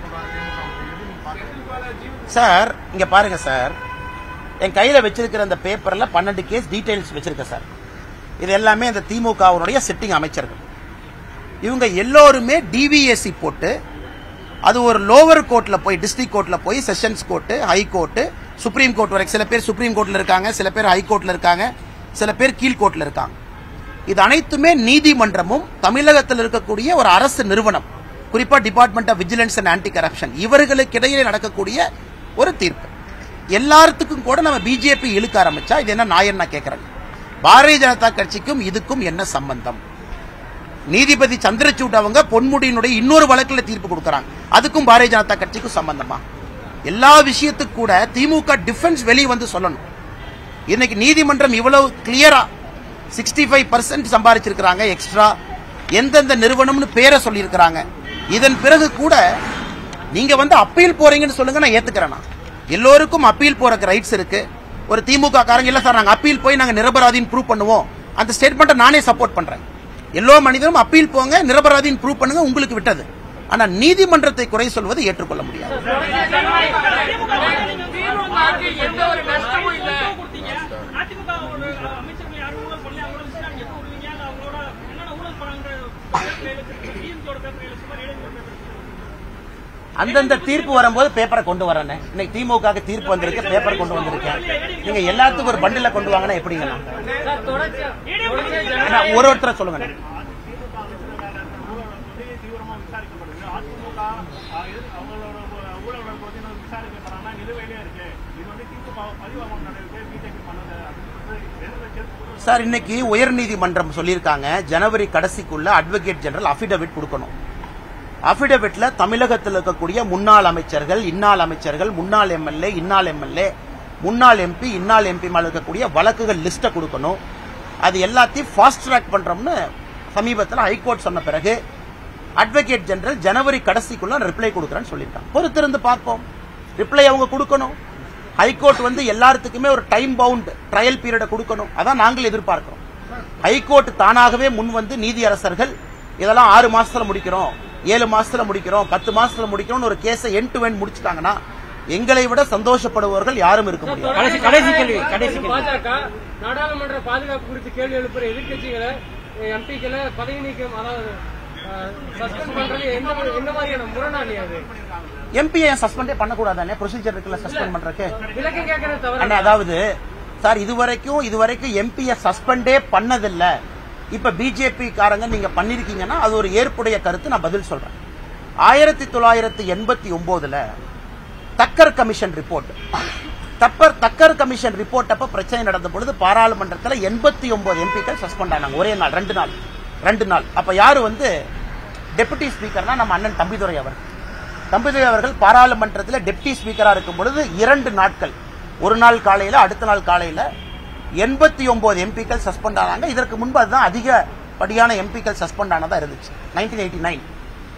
Speaker 5: சொல்றாங்க.
Speaker 1: சார் இங்க பாருங்க சார், என் கையில வச்சிருக்கிற அந்த பேப்பர்ல 12 கேஸ் டீடைல்ஸ் வச்சிருக்க சார். இது எல்லாமே இந்த திமுகவினுடைய சிட்டிங் அமைச்சர்கள். இவங்க எல்லோருமே டிவிஎஸ்சி போட்டு அது ஒரு லோவர் கோர்ட்ல போய் டிஸ்ட்ரிக்ட் கோர்ட்ல போய் sessions court, high court, supreme court வரைக்கும். சில பேர் சுப்ரீம் கோர்ட்ல இருக்காங்க, சில பேர் ஹை கோர்ட்ல இருக்காங்க, சில பேர் கீழ் கோர்ட்ல இருக்காங்க. இது அனைத்துமே நீதிமன்றமும் தமிழகத்தில் இருக்கக்கூடிய ஒரு அரசு நிறுவனம், குறிப்பா department of vigilance and anti corruption, இவர்களுக்கு இடையே நடக்கக்கூடிய ஒரு தீர்ப்பு. எல்லாத்துக்கும் கூட நம்ம பிஜேபி இழுக்க ஆரம்பிச்சா இது என்ன நாயன் நான் கேட்கிறேன். பாரதிய ஜனதா கட்சிக்கும் இதுக்கும் என்ன சம்பந்தம்? நீதிபதி சந்திரசூட் அவங்க பொன்முடியினுடைய இன்னொரு வழக்கில் தீர்ப்பு கொடுக்கறாங்க. அதுக்கும் பாரதிய ஜனதா கட்சிக்கும் சம்பந்தமா? எல்லா விஷயத்துக்கு கூட திமுக டிஃபென்ஸ் வெளியே வந்து சொல்லணும். இன்னைக்கு நீதிமன்றம் இவ்வளவு கிளியரா 65% சம்பாதிச்சிருக்கிறாங்க எக்ஸ்ட்ரா, எந்தெந்த நிறுவனம்னு பேரை சொல்லி இருக்கிறாங்க. இதன் பிறகு கூட நீங்க அப்பீல் போறீங்கன்னு சொல்லுங்க, நான் ஏத்துக்கிறேன். எல்லோருக்கும் அப்பீல் போறதுக்கு ரைட்ஸ் இருக்கு. ஒரு திமுக காரங்க இல்ல சார் நாங்க அப்பீல் போய் நாங்க நிரபராதின்னு ப்ரூவ் பண்ணுவோம், அந்த ஸ்டேட்மெண்ட்டை நானே சப்போர்ட் பண்றேன். எல்லா மனிதரும் அப்பீல் போங்க, நிரபராதின்னு ப்ரூவ் பண்ணுங்க, உங்களுக்கு விட்டது. ஆனா நீதிமன்றத்தை குறை சொல்வது ஏற்றுக்கொள்ள முடியாது. அந்தந்த தீர்ப்பு வரும்போது பேப்பரை கொண்டு வரேன். இன்னைக்கு திமுக தீர்ப்பு வந்திருக்கு, பேப்பர் கொண்டு வந்திருக்கேன். நீங்க எல்லாத்துக்கும் ஒரு பண்டில கொண்டு வாங்கன்னா எப்படிங்க? ஒரு ஒருத்தர சொல்லுங்க. சார் இன்னைக்கு உயர்நீதிமன்றம் சொல்லியிருக்காங்க, ஜனவரி கடைசிக்குள்ள அட்வொகேட் ஜெனரல் அபிடவிட் கொடுக்கணும். அபிடவிட்ல தமிழகத்தில் இருக்கக்கூடிய முன்னாள் அமைச்சர்கள், இன்னாள் அமைச்சர்கள், முன்னாள் எம்எல்ஏ, இன்னாள் எம்எல்ஏ, முன்னாள் எம்பி, இன்னாள் எம்பி மேல இருக்கக்கூடிய வழக்குகள் லிஸ்ட கொடுக்கணும். அது எல்லாத்தையும் ஃபாஸ்ட் ட்ராக் பண்றோம்னு சமீபத்தில் ஹைகோர்ட் சொன்ன பிறகு அட்வொகேட் ஜெனரல் ஜனவரி கடைசிக்குள்ள ரிப்ளை கொடுக்கறேன்னு சொல்லிட்டாங்க. பொறுத்திருந்து பார்ப்போம். ரிப்ளை அவங்க கொடுக்கணும். ஹைகோர்ட் எல்லாத்துக்குமே ஒரு டைம் பவுண்ட் ட்ரையல் பீரியட் கொடுக்கணும். அதான் நாங்கள் எதிர்பார்க்கிறோம். ஹைகோர்ட் தானாகவே முன் நீதியரசர்கள் இதெல்லாம் 6 மாசத்துல முடிக்கிறோம், 7 மாசத்துல முடிக்கிறோம், 10 மாசத்துல முடிக்கிறோம் ஒரு கேஸை எண்ட் டு எண்ட் முடிச்சுட்டாங்கன்னா எங்களை விட சந்தோஷப்படுபவர்கள் யாரும் இருக்க முடியாது.
Speaker 3: பாஜக நாடாளுமன்ற பாதுகாப்பு குறித்து கேள்வி எழுப்புற எதிர்கட்சிகளை எம்பிக்களை பதவி நீக்கம், அதாவது சஸ்பெண்ட் பண்றது எந்த மாதிரியான முரணாளி? அது
Speaker 1: எம்பியை சஸ்பெண்டே பண்ணக்கூடாதானே? ப்ரொசீஜர் இருக்குல்ல சஸ்பெண்ட் பண்றதுக்கு.
Speaker 3: விளக்கம் கேட்கறது தவிர
Speaker 1: அதாவது சார் இதுவரைக்கும் எம்பியை சஸ்பெண்டே பண்ணதில்லை. இப்ப பிஜேபி காரங்க நீங்க பண்ணிருக்கீங்கன்னா அது ஒரு ஏற்புடைய கருத்து. நான் பதில் சொல்றேன். 1989 Thakkar commission report, Thakkar commission report அப்ப பிரச்சனை நடந்த பொழுது பாராளுமன்றத்தில் 89 எம்பிக்கள் சஸ்பெண்ட் ஆனாங்க. ஒரே நாள், 2 நாள். அப்ப யாரு டெபுட்டி ஸ்பீக்கர்னா நம்ம அண்ணன் தம்பிதுரை அவர்கள் பாராளுமன்றத்தில் டெப்டி ஸ்பீக்கரா இருக்கும் பொழுது 2 நாட்கள், ஒரு நாள் காலையில அடுத்த நாள் காலையில 89 எம்பிக்கள் சஸ்பெண்ட் ஆனாங்க. இதற்கு முன்பு அதுதான் அதிகப்படியான எம்பிக்கள் சஸ்பெண்ட் ஆனதா இருந்துச்சு. 1989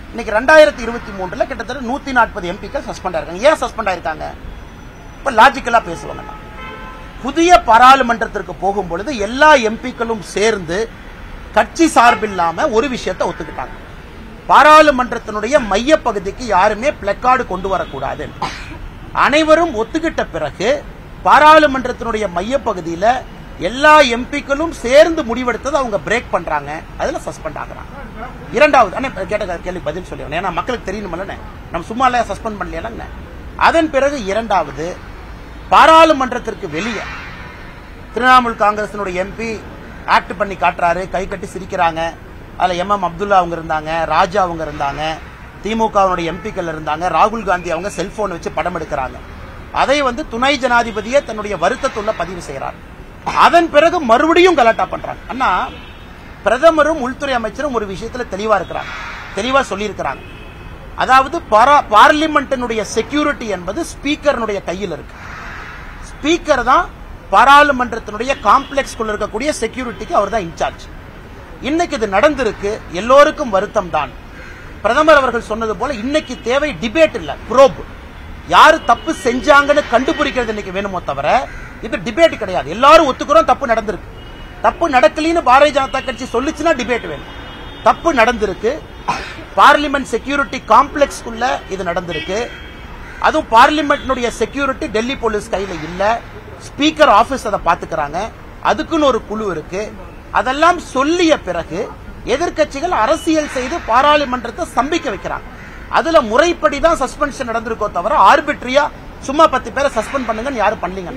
Speaker 1: இன்னைக்கு 2023 கிட்டத்தட்ட 140 எம்பிக்கள் சஸ்பெண்ட் ஆயிருக்காங்க. ஏன் சஸ்பெண்ட் ஆயிருக்காங்க? இப்ப லாஜிக்கலா பேசுவாங்க. புதிய பாராளுமன்றத்திற்கு போகும்பொழுது எல்லா எம்பிக்களும் சேர்ந்து கட்சி சார்பில்லாம ஒரு விஷயத்தை ஒத்துக்கிட்டாங்க. பாராளுமன்றத்தினுடைய மைய பகுதிக்கு யாருமே பிளக்கார்டு கொண்டு வரக்கூடாது. அனைவரும் ஒத்துக்கிட்ட பிறகு பாராளுமன்றத்தினுடைய மைய பகுதியில் எல்லா எம்பிக்களும் சேர்ந்து முடிவெடுத்தது அவங்க பிரேக் பண்றாங்க. அதுல சஸ்பெண்ட் ஆகுறாங்க. இரண்டாவது கேட்ட கேள்வி பதில் சொல்லுவேன். ஏன்னா மக்களுக்கு தெரியணும்ல, நம்ம சும்மா சஸ்பெண்ட் பண்ணல. அதன் பிறகு இரண்டாவது, பாராளுமன்றத்திற்கு வெளியே திரிணாமுல் காங்கிரசினுடைய எம்பி ஆக்ட் பண்ணி காட்டுறாரு, கை கட்டி சிரிக்கிறாங்க. அதுல அப்துல்லா அவங்க இருந்தாங்க, ராஜா அவங்க இருந்தாங்க, திமுகவுடைய எம்பிக்கள் இருந்தாங்க, ராகுல் காந்தி அவங்க செல்போன் வச்சு படம் எடுக்கிறாங்க. அதை துணை ஜனாதிபதியே தன்னுடைய வருத்தத்துள்ள பதிவு செய்யறார். அதன் பிறகு மறுபடியும் கலாட்டா பண்றாங்க. அண்ணா, பிரதமரும் உள்துறை அமைச்சரும் ஒரு விஷயத்துல தெளிவா இருக்கிறாங்க, தெளிவா சொல்லி இருக்கிறாங்க. அதாவது பார்லிமெண்டினுடைய செக்யூரிட்டி என்பது ஸ்பீக்கருடைய கையில் இருக்கு. ஸ்பீக்கர் தான் பாராளுமன்றத்தினுடைய காம்ப்ளெக்ஸ் குள்ள இருக்கக்கூடிய செக்யூரிட்டிக்கு அவர் தான் இன்சார்ஜ். இன்னைக்கு இது நடந்திருக்கு, எல்லோருக்கும் வருத்தம் தான். பிரதமர் அவர்கள் சொன்னது போல இன்னைக்கு தேவை டிபேட் இல்ல, ப்ரோப். யாரு தப்பு செஞ்சாங்கன்னு கண்டுபிடிக்கிறது இன்னைக்கு வேணுமோ தவிர இது டிபேட் கிடையாது. எல்லாரும் ஒத்துக்கிறோம் தப்பு நடந்திருக்கு. தப்பு நடக்கலின்னு பாரதிய ஜனதா கட்சி சொல்லிச்சுன்னா டிபேட் வேணும். தப்பு நடந்திருக்கு. பார்லிமெண்ட் செக்யூரிட்டி காம்ப்ளெக்ஸ்க்குள்ள இது நடந்திருக்கு. அதுவும் பார்லிமெண்ட் செக்யூரிட்டி டெல்லி போலீஸ் கையில இல்ல, ஸ்பீக்கர் ஆபீஸ் அதை பாத்துக்கிறாங்க. அதுக்குன்னு ஒரு குழு இருக்கு. அதெல்லாம் சொல்லிய பிறகு எதிர்க்கட்சிகள் அரசியல் செய்து பாராளுமன்றத்தை ஸ்தம்பிக்க வைக்கிறாங்க. அதுல முறைப்படி தான் சஸ்பென்ஷன் நடந்திருக்கோ தவிர ஆர்பிட்ரியா சும்மா 10 பேரை சஸ்பெண்ட் பண்ணுங்கன்னு யாரும் பண்ணலீங்க.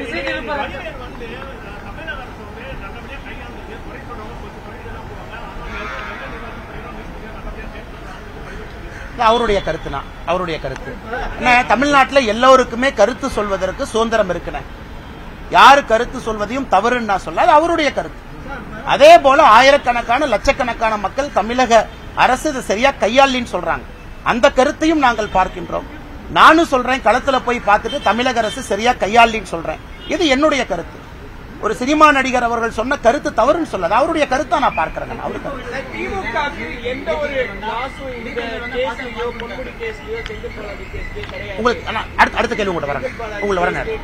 Speaker 1: அவருடைய கருத்துனா அவருடைய கருத்து. தமிழ்நாட்டில் எல்லோருக்குமே கருத்து சொல்வதற்கு சுதந்திரம் இருக்குன. யாரு கருத்து சொல்வதையும் தவறுன்னு நான் சொல்ல, அவருடைய கருத்து. அதே போல ஆயிரக்கணக்கான லட்சக்கணக்கான மக்கள் தமிழக அரசு இதை சரியா கையாளின்னு சொல்றாங்க. அந்த கருத்தையும் நாங்கள் பார்க்கின்றோம். நானும் சொல்றேன், களத்துல போய் பார்த்துட்டு தமிழக அரசு சரியா கையாளின்னு சொல்றேன். இது என்னுடைய கருத்து. ஒரு சினிமா நடிகர் அவர்கள் சொன்ன கருத்து தவறுன்னு சொல்லாது, அவருடைய கருத்தை நான் பார்க்கிறேன். அவருக்கு உங்களுக்கு அடுத்த கேள்வி கூட வரேன், உங்களை வர நேரம்.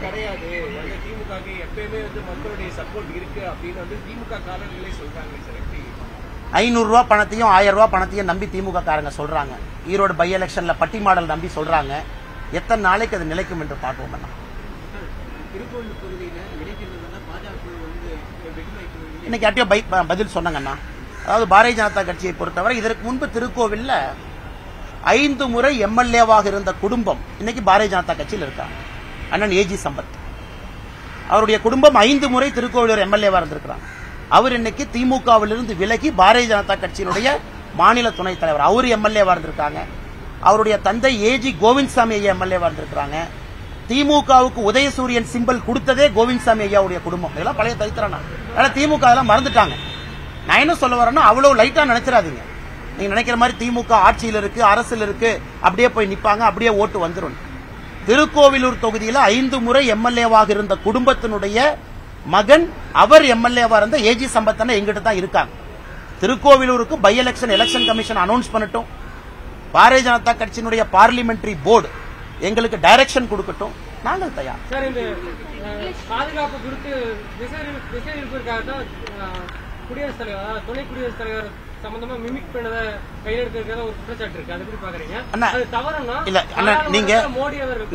Speaker 1: மக்களுடைய சப்போர்ட் இருக்கு அப்படின்னு திமுக காரர்களே சொல்றாங்க. 500 ரூபாய் பணத்தையும் 1000 ரூபாய் பணத்தையும் நம்பி திமுக காரங்க சொல்றாங்க. ஈரோடு பை எலெக்ஷன்ல பட்டி மாடல் நம்பி சொல்றாங்க. எத்தனை நாளைக்கு அது நிலைக்கும் என்று பார்ப்போம். இன்னைக்கு யார்ட்டையோ பதில் சொன்னாங்கண்ணா. அதாவது பாரதிய ஜனதா கட்சியை பொறுத்தவரை இதற்கு முன்பு திருக்கோவில்ல 5 முறை எம்எல்ஏவாக இருந்த குடும்பம் இன்னைக்கு பாரதிய ஜனதா கட்சியில் இருக்காங்க. அண்ணன் ஏஜி சம்பத் அவருடைய குடும்பம் 5 முறை திருக்கோவிலூர் எம்எல்ஏவா இருந்திருக்கிறாங்க. அவர் இன்னைக்கு திமுகவிலிருந்து விலகி பாரதிய ஜனதா கட்சியினுடைய மாநில துணைத் தலைவர், அவர் எம்எல்ஏவா இருந்திருக்காங்க. அவருடைய தந்தை ஏஜி கோவிந்தசாமி ஐயா எம்எல்ஏவா இருந்திருக்காங்க. திமுகவுக்கு உதயசூரியன் சிம்பல் கொடுத்ததே கோவிந்தசாமி ஐயாவுடைய குடும்பம். இதெல்லாம் பழைய தரித்திரனா. திமுக அதெல்லாம் மறந்துட்டாங்க. நான் என்ன சொல்ல வரேன்னா, அவ்வளவு லைட்டா நினைச்சிடாதீங்க. நீங்க நினைக்கிற மாதிரி திமுக ஆட்சியில் இருக்கு, அரசியல் இருக்கு, அப்படியே போய் நிப்பாங்க, அப்படியே ஓட்டு வந்துடும். திருக்கோவிலூர் தொகுதியில் 5 முறை எம்எல்ஏவாக இருந்த குடும்பத்தினுடைய மகன், அவர் எம்எல்ஏவா இருந்த ஏஜி சம்பத்தன எங்கிட்ட தான் இருக்காங்க. திருக்கோவிலூருக்கு பை எலெக்ஷன் கமிஷன் அனௌன்ஸ் பண்ணட்டும். பாரதிய ஜனதா கட்சியினுடைய பார்லிமெண்டரி போர்டு எங்களுக்கு டைரக்ஷன் கொடுக்கட்டும், நாங்கள் தயார்.
Speaker 3: சார், இந்த பாதுகாப்பு குறித்து விசாரிப்பதற்காக தான் குடியரசுத் தலைவர், துணை குடியரசுத் தலைவர் சம்பந்தமா மிமிக் பண்ணத கையில் எடுக்கிறத ஒரு குற்றச்சாட்டு இருக்கு. அது எப்படி பாக்குறீங்க? அது தவறுனா
Speaker 1: இல்ல அண்ணா,
Speaker 3: மோடி அவர்கள்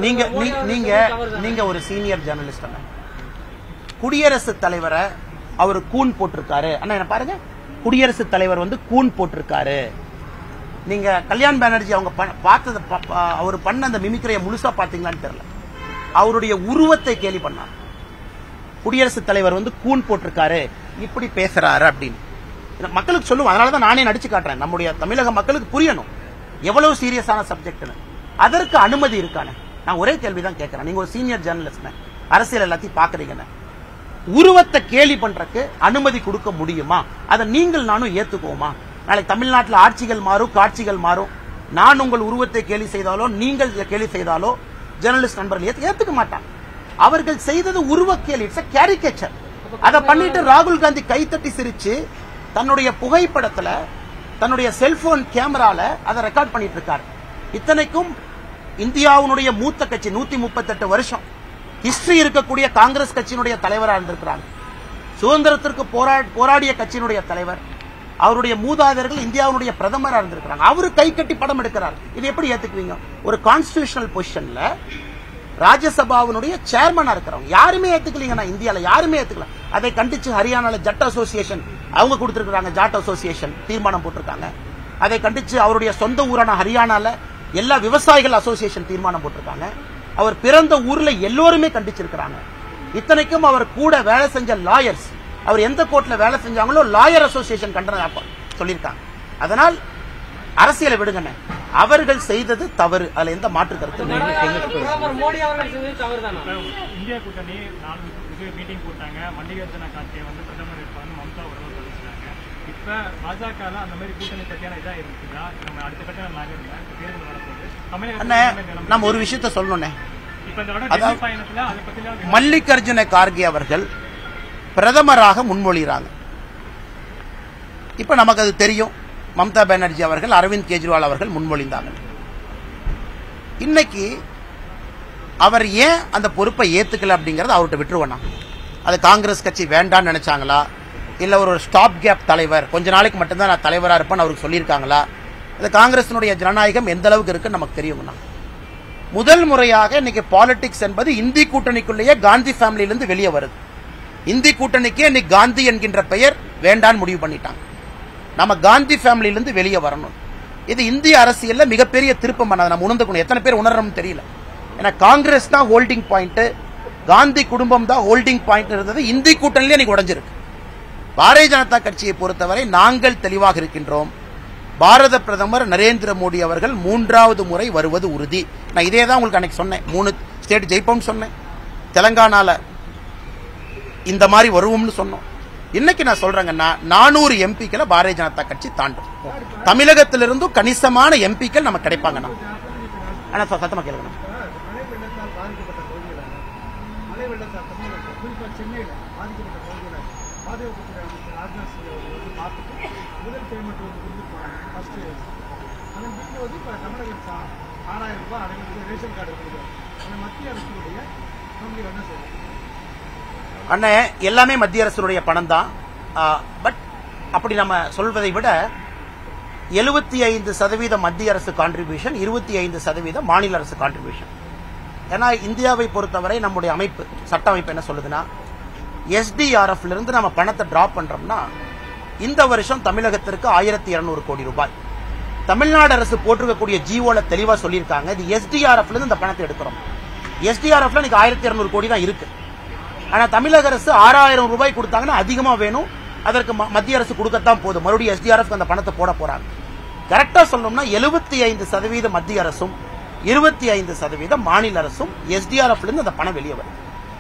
Speaker 1: நீங்க ஒரு சீனியர் ஜெர்னலிஸ்ட் அண்ணா. குடியரசுத் தலைவரை அவர் கூன் போட்டிருக்காரு அண்ணா. என்ன பாருங்க, குடியரசுத் தலைவர் கூன் போட்டிருக்காரு. நீங்க கல்யாண் பானர்ஜி அவங்க பார்த்தது, அவர் பண்ண அந்த மிமிக்ரியை முழுசா பாத்தீங்களான்னு தெரியல. அவருடைய உருவத்தை கேலி பண்ணார். குடியரசுத் தலைவர் கூன் போட்டிருக்காரு, இப்படி பேசுறாரு அப்படின்னு மக்களுக்கு சொல்லுவோம். அதனாலதான் நானே நடிச்சு காட்டுறேன். நம்முடைய தமிழக மக்களுக்கு புரியணும் எவ்வளவு சீரியஸான சப்ஜெக்ட். அதற்கு அனுமதி இருக்கானே? நான் ஒரே கேள்விதான் கேட்கிறேன். நீங்க ஒரு சீனியர் ஜெர்னலிஸ்ட், அரசியல் எல்லாத்தையும் பாக்குறீங்க. உருவத்தை கேலி பண்றதுக்கு அனுமதி கொடுக்க முடியுமா? அதை நீங்கள் நானும் ஏத்துக்குவோமா? நாளைக்கு தமிழ்நாட்டில் ஆட்சிகள் மாறும், காட்சிகள் மாறும். நான் உங்கள் உருவத்தை கேலி செய்தாலோ நீங்கள் கேலி செய்தாலோ ஜெர்னலிஸ்ட் நண்பர்கள் ஏத்துக்க மாட்டாங்க. அவர்கள் செய்தது உருவ கேலி, இட்ஸ் a caricature. அதை பண்ணிட்டு ராகுல் காந்தி கைத்தட்டி சிரிச்சு தன்னுடைய புகைப்படத்துல தன்னுடைய செல்போன் கேமரால அதை ரெக்கார்ட் பண்ணிட்டு இருக்காரு. இத்தனைக்கும் இந்தியாவுடைய மூத்த கட்சி 138 வருஷம் ஹிஸ்டரி இருக்கக்கூடிய காங்கிரஸ் கட்சியினுடைய தலைவராக இருந்திருக்கிறாங்க. சுதந்திரத்திற்கு போராடிய கட்சியினுடைய தலைவர், அவருடைய மூதாதையர்கள் இந்தியாவுடைய பிரதமராக இருந்திருக்கிறாங்க. அவரு கை கட்டி படம் எடுக்கிறார். இது எப்படி ஏத்துக்குவீங்க? ஒரு கான்ஸ்டிடியூஷனல் பொசிஷன்ல ராஜ்யசபாவுடைய சேர்மனா இருக்கிறவங்க யாருமே ஏத்துக்கலீங்கன்னா, இந்தியால யாருமே ஏத்துக்கல. அதை கண்டிச்சு ஹரியானால ஜட் அசோசியேஷன் அவங்க கொடுத்திருக்காங்க, ஜாட் அசோசியேஷன் தீர்மானம் போட்டிருக்காங்க. அதை கண்டிச்சு அவருடைய சொந்த ஊரான ஹரியானால எல்லா விவசாயிகள் அசோசியேஷன் தீர்மானம் போட்டிருக்காங்க. அவர் பிறந்த ஊர்ல எல்லோருமே கண்டிச்சிருக்கிறாங்க. இத்தனைக்கும் அவர் கூட வேலை செஞ்ச லாயர்ஸ், அவர் எந்த கோர்ட்ல வேலை செஞ்சாங்களோ லாயர் அசோசியேஷன் கண்டனம் சொல்லியிருக்காங்க. அதனால் அரசியலை விடுங்க, அவர்கள் செய்தது தவறு, அதுல எந்த மாற்று கருத்து
Speaker 3: மோடி அவர்கள் செஞ்சது தவறுதானா?
Speaker 6: இந்தியா கூட்டணி 4 மீட்டிங் போட்டாங்க. மல்லிகார்ஜுன கார்கே வந்து பிரதமர் இருப்பாங்க, மம்தா உறவு தெரிவிச்சாங்க. இப்ப பாஜக அந்த மாதிரி கூட்டணி பத்தியான இதா இருக்குதா? நம்ம அடுத்த கட்ட தேர்தல் வரப்போகுது.
Speaker 1: நம்ம ஒரு விஷயத்த சொல்லணும்னே,
Speaker 6: இப்ப இந்த டெல்லி பயணத்துல அதை பத்தி
Speaker 1: மல்லிகார்ஜுன கார்கே அவர்கள் பிரதமராக முன்மொழிகிறாங்க. இப்ப நமக்கு அது தெரியும், மம்தா பானர்ஜி அவர்கள், அரவிந்த் கெஜ்ரிவால் அவர்கள் முன்மொழிந்தாங்க. இன்னைக்கு அவர் ஏன் அந்த பொறுப்பை ஏத்துக்கல அப்படிங்கறத அவர்கிட்ட விட்டுருவேன். அது காங்கிரஸ் கட்சி வேண்டான்னு நினைச்சாங்களா, இல்ல ஒரு ஸ்டாப் கேப் தலைவர், கொஞ்ச நாளைக்கு மட்டும்தான் நான் தலைவரா இருப்பேன்னு அவருக்கு சொல்லியிருக்காங்களா? அது காங்கிரசினுடைய ஜனநாயகம் எந்த அளவுக்கு இருக்குன்னு நமக்கு தெரியுங்கண்ணா. முதல் முறையாக இன்னைக்கு பாலிடிக்ஸ் என்பது இந்தி கூட்டணிக்குள்ளேயே காந்தி ஃபேமிலியிலிருந்து வெளியே வருது. இந்தி கூட்டணிக்கே இன்னைக்கு காந்தி என்கின்ற பெயர் வேண்டான்னு முடிவு பண்ணிட்டாங்க. நம்ம காந்தி ஃபேமிலியிலிருந்து வெளியே வரணும். இது இந்திய அரசியல்ல மிகப்பெரிய திருப்பம். நம்ம உணர்ந்துக்கணும். எத்தனை பேர் உணரணும்னு தெரியல. ஏன்னா காங்கிரஸ் தான் ஹோல்டிங் பாயிண்ட், காந்தி குடும்பம் தான் ஹோல்டிங் பாயிண்ட் இருந்தது. இந்தி கூட்டணியிலே இன்னைக்கு உடைஞ்சிருக்கு. பாரதிய ஜனதா கட்சியை பொறுத்தவரை நாங்கள் தெளிவாக இருக்கின்றோம். பாரத பிரதமர் நரேந்திர மோடி அவர்கள் 3வது முறை வருவது உறுதி. நான் இதே தான் உங்களுக்கு அன்னைக்கு சொன்னேன். 3 ஸ்டேட் ஜெயிப்போம்னு சொன்னேன். தெலங்கானால இந்த மாதிரி வருவோம்னு சொன்னோம். இன்னைக்கு நான் சொல்றேங்கன்னா 400 எம்பிக்களை பாரதிய ஜனதா கட்சி தாண்டும். தமிழகத்திலிருந்தும் கணிசமான எம்பிக்கள் நமக்கு கிடைப்பாங்கண்ணா. ஆனா சத்தமா கேளுங்க.
Speaker 5: மழை வெள்ளத்தால் தமிழகத்தில் குறிப்பாக சென்னையில் பாதிக்கப்பட்ட பகுதியில் பாதுகாப்புத்துறை அமைச்சர் ராஜ்நாத் சிங் அவர்கள் வந்து பார்த்துட்டு முதல் பேமெண்ட் வந்து கொடுத்து போனாங்க ஃபர்ஸ்ட். அதன் பிறகு வந்து இப்போ தமிழகத்தில் 6000 ரூபாய் அனைவருக்கு ரேஷன் கார்டு கொடுக்குறாங்க. அந்த மத்திய அரசுடைய நம்பி என்ன செய்யணும்?
Speaker 1: அண்ணே, எல்லாமே மத்திய அரசுடைய பணம் தான். பட் அப்படி நம்ம சொல்வதை விட 75% மத்திய அரசு கான்ட்ரிபியூஷன், 25% மாநில அரசு கான்ட்ரிபியூஷன். ஏன்னா இந்தியாவை பொறுத்தவரை நம்முடைய அமைப்பு, சட்ட அமைப்பு என்ன சொல்லுதுன்னா, எஸ்டிஆர்எஃப்ல இருந்து நம்ம பணத்தை டிராப் பண்றோம்னா இந்த வருஷம் தமிழகத்திற்கு 1200 கோடி ரூபாய். தமிழ்நாடு அரசு போட்டிருக்கக்கூடிய ஜிஓல தெளிவா சொல்லியிருக்காங்க, இது எஸ்டிஆர்எஃப்ல இருந்து இந்த பணத்தை எடுக்கிறோம். எஸ்டிஆர்எஃப்ல இன்னைக்கு 1200 கோடி தான் இருக்கு. ஆனா தமிழக அரசு 6000 ரூபாய் கொடுத்தாங்கன்னா அதிகமா வேணும், அதற்கு மத்திய அரசு கொடுக்கத்தான் போதும். மறுபடியும் எஸ்டிஆர்எஃப் அந்த பணத்தை போட போறாங்க. கரெக்டா சொல்லணும்னா 75% மத்திய அரசும் 25% மாநில அரசும் எஸ்டிஆர்எஃப்ல இருந்து அந்த பணம் வெளியே வரும்.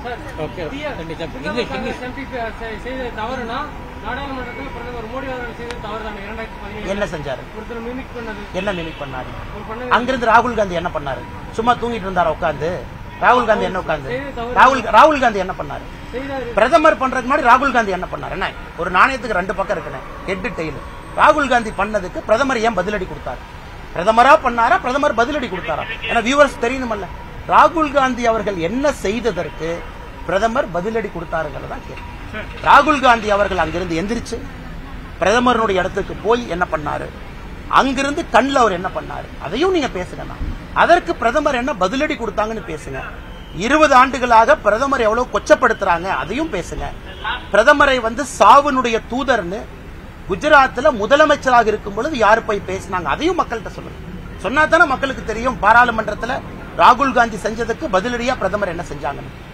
Speaker 1: என்ன செஞ்சாரு? என்ன மிமிக் பண்ணாரு? அங்கிருந்து ராகுல் காந்தி என்ன பண்ணாரு? சும்மா தூங்கிட்டு இருந்தாரா உட்கார்ந்து? ராகுல் காந்தி என்ன உட்கார்ந்து? ராகுல் காந்தி என்ன பண்ணாரு? பிரதமர் பண்றதுக்கு முன்னாடி ராகுல் காந்தி என்ன பண்ணாரு? என்ன, ஒரு நாணயத்துக்கு 2 பக்கம் இருக்குன்னு, ஹெட் டெய்ல். ராகுல் காந்தி பண்ணதுக்கு பிரதமர் ஏன் பதிலடி கொடுத்தாரு? பிரதமரா பண்ணாரா, பிரதமர் பதிலடி கொடுத்தாரா? ஏன்னா வியூவர்ஸ் தெரியணுமல்ல, ராகுல் காந்தி அவர்கள் என்ன செய்ததற்கு பிரதமர் பதிலடி கொடுத்தாருங்கிறதா கேள்வி. ராகுல் காந்தி அவர்கள் அங்கிருந்து எந்திரிச்சு பிரதமருடைய இடத்துக்கு போய் என்ன பண்ணாரு, அங்கிருந்து கண்ணில் அவர் என்ன பண்ணாரு, அதையும் நீங்க பேசுங்க. அதற்கு பிரதமர் என்ன பதிலடி கொடுத்தாங்கன்னு பேசுங்க. 20 ஆண்டுகளாக பிரதமர் எவ்வளவு கொச்சப்படுத்துறாங்க அதையும் பேசுங்க. பிரதமரை வந்து சாவுனுடைய தூதர்னு குஜராத்ல முதலமைச்சராக இருக்கும் பொழுது யாரு போய் பேசினாங்க அதையும் மக்கள்கிட்ட சொல்லுங்க. சொன்னா தானே மக்களுக்கு தெரியும் பாராளுமன்றத்தில் ராகுல் காந்தி செஞ்சதுக்கு பதிலடியா பிரதமர் என்ன செஞ்சாங்கன்னு.